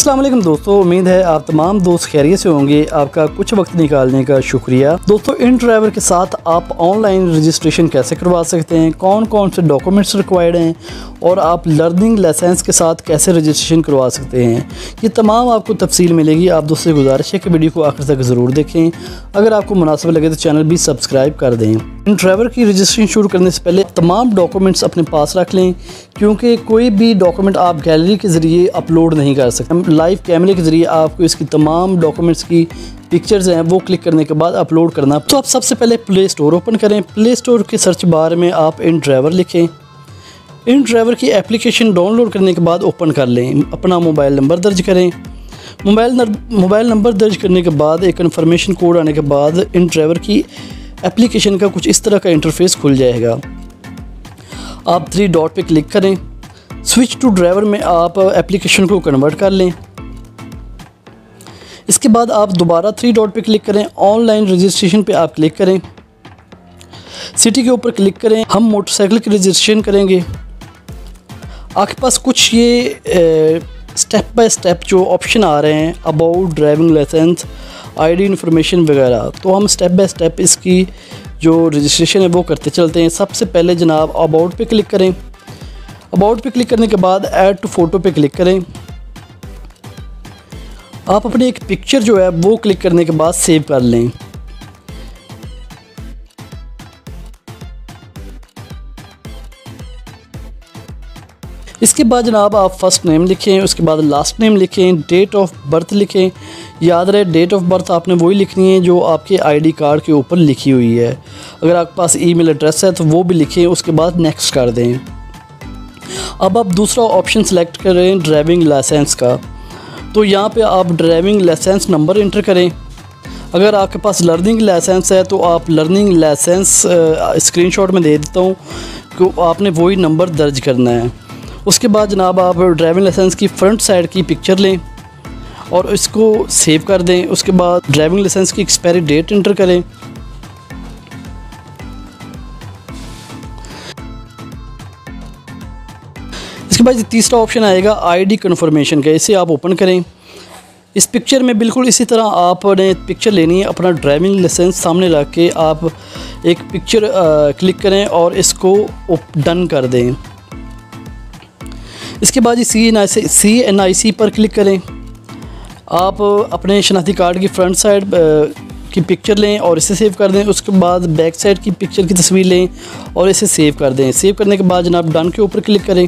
अस्सलाम वालेकुम दोस्तों, उम्मीद है आप तमाम दोस्त खैरियत से होंगे। आपका कुछ वक्त निकालने का शुक्रिया। दोस्तों, इन ड्राइवर के साथ आप ऑनलाइन रजिस्ट्रेशन कैसे करवा सकते हैं, कौन कौन से डॉक्यूमेंट्स रिक्वायर्ड हैं और आप लर्निंग लाइसेंस के साथ कैसे रजिस्ट्रेशन करवा सकते हैं, ये तमाम आपको तफसील मिलेगी। आप दोस्तों से गुजारिश है कि वीडियो को आखिर तक ज़रूर देखें। अगर आपको मुनासिब लगे तो चैनल भी सब्सक्राइब कर दें। इन ड्राइवर की रजिस्ट्रेशन शुरू करने से पहले तमाम डॉक्यूमेंट्स अपने पास रख लें, क्योंकि कोई भी डॉक्यूमेंट आप गैलरी के ज़रिए अपलोड नहीं कर सकते। लाइव कैमरे के ज़रिए आपको इसकी तमाम डॉक्यूमेंट्स की पिक्चर्स हैं वो क्लिक करने के बाद अपलोड करना। तो आप सबसे पहले प्ले स्टोर ओपन करें। प्ले स्टोर के सर्च बार में आप इन ड्राइवर लिखें। इन ड्राइवर की एप्लीकेशन डाउनलोड करने के बाद ओपन कर लें। अपना मोबाइल नंबर दर्ज करें। मोबाइल नंबर दर्ज करने के बाद एक कन्फर्मेशन कोड आने के बाद इन ड्राइवर की एप्लीकेशन का कुछ इस तरह का इंटरफेस खुल जाएगा। आप 3 डॉट पे क्लिक करें। स्विच टू ड्राइवर में आप एप्लीकेशन को कन्वर्ट कर लें। इसके बाद आप दोबारा 3 डॉट पे क्लिक करें। ऑनलाइन रजिस्ट्रेशन पे आप क्लिक करें। सिटी के ऊपर क्लिक करें। हम मोटरसाइकिल की रजिस्ट्रेशन करेंगे। आपके पास कुछ ये स्टेप बाय स्टेप जो ऑप्शन आ रहे हैं, about, driving licence, ID information वगैरह, तो हम स्टेप बाय स्टेप इसकी जो रजिस्ट्रेशन है वो करते चलते हैं। सबसे पहले जनाब अबाउट पे क्लिक करें। अबाउट पे क्लिक करने के बाद ऐड टू फ़ोटो पे क्लिक करें। आप अपनी एक पिक्चर जो है वो क्लिक करने के बाद सेव कर लें। इसके बाद जनाब आप फर्स्ट नेम लिखें, उसके बाद लास्ट नेम लिखें, डेट ऑफ बर्थ लिखें। याद रहे डेट ऑफ बर्थ आपने वही लिखनी है जो आपके आईडी कार्ड के ऊपर लिखी हुई है। अगर आपके पास ईमेल एड्रेस है तो वो भी लिखें। उसके बाद नेक्स्ट कर दें। अब आप दूसरा ऑप्शन सेलेक्ट करें ड्राइविंग लाइसेंस का। तो यहाँ पे आप ड्राइविंग लाइसेंस नंबर इंटर करें। अगर आपके पास लर्निंग लाइसेंस है तो आप लर्निंग लाइसेंस स्क्रीनशॉट में दे देता हूँ कि आपने वही नंबर दर्ज करना है। उसके बाद जनाब आप ड्राइविंग लाइसेंस की फ्रंट साइड की पिक्चर लें और इसको सेव कर दें। उसके बाद ड्राइविंग लाइसेंस की एक्सपायरी डेट इंटर करें। इसके बाद तीसरा ऑप्शन आएगा आईडी कन्फर्मेशन का, इसे आप ओपन करें। इस पिक्चर में बिल्कुल इसी तरह आपने पिक्चर लेनी है। अपना ड्राइविंग लाइसेंस सामने रख के आप एक पिक्चर क्लिक करें और इसको डन कर दें। इसके बाद CNIC पर क्लिक करें। आप अपने शनाख्ती कार्ड की फ्रंट साइड की पिक्चर लें और इसे सेव कर दें। उसके बाद बैक साइड की पिक्चर की तस्वीर लें और इसे सेव कर दें। सेव करने के बाद जनाब डन के ऊपर क्लिक करें।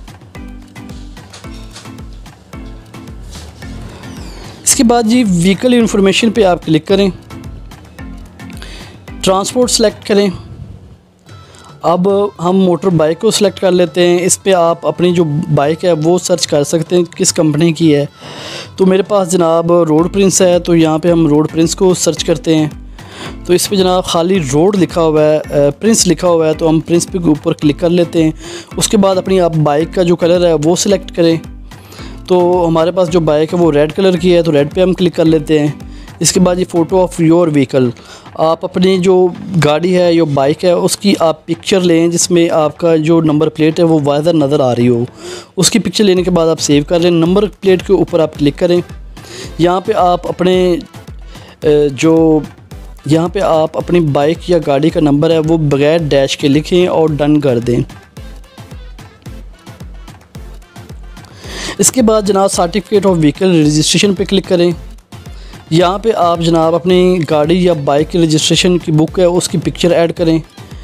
इसके बाद जी व्हीकल इन्फॉर्मेशन पे आप क्लिक करें। ट्रांसपोर्ट सेलेक्ट करें। अब हम मोटर बाइक को सिलेक्ट कर लेते हैं। इस पे आप अपनी जो बाइक है वो सर्च कर सकते हैं किस कंपनी की है। तो मेरे पास जनाब रोड प्रिंस है, तो यहाँ पे हम रोड प्रिंस को सर्च करते हैं। तो इस पे जनाब खाली रोड लिखा हुआ है, प्रिंस लिखा हुआ है, तो हम प्रिंस पे ऊपर क्लिक कर लेते हैं। उसके बाद अपनी आप बाइक का जो कलर है वो सिलेक्ट करें। तो हमारे पास जो बाइक है वो रेड कलर की है, तो रेड पे हम क्लिक कर लेते हैं। इसके बाद ये फ़ोटो ऑफ़ योर व्हीकल, आप अपनी जो गाड़ी है या बाइक है उसकी आप पिक्चर लें जिसमें आपका जो नंबर प्लेट है वो वाज़ह नज़र आ रही हो। उसकी पिक्चर लेने के बाद आप सेव कर लें। नंबर प्लेट के ऊपर आप क्लिक करें। यहाँ पे आप अपनी बाइक या गाड़ी का नंबर है वो बगैर डैश के लिखें और डन कर दें। इसके बाद जनाब सर्टिफिकेट ऑफ व्हीकल रजिस्ट्रेशन पे क्लिक करें। यहाँ पे आप जनाब अपनी गाड़ी या बाइक की रजिस्ट्रेशन की बुक है उसकी पिक्चर ऐड करें।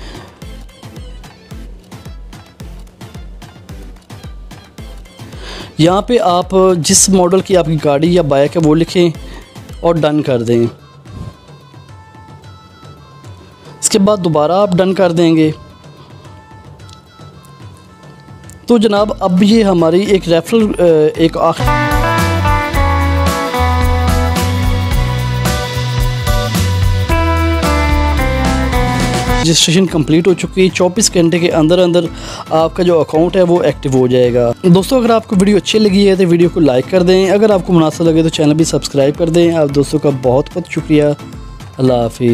यहाँ पे आप जिस मॉडल की आपकी गाड़ी या बाइक है वो लिखें और डन कर दें। इसके बाद दोबारा आप डन कर देंगे। तो जनाब अब ये हमारी एक रेफरल रजिस्ट्रेशन कंप्लीट हो चुकी है। 24 घंटे के अंदर अंदर आपका जो अकाउंट है वो एक्टिव हो जाएगा। दोस्तों, अगर आपको वीडियो अच्छी लगी है तो वीडियो को लाइक कर दें। अगर आपको मुनासिब लगे तो चैनल भी सब्सक्राइब कर दें। आप दोस्तों का बहुत बहुत शुक्रिया। अल्लाह हाफिज़।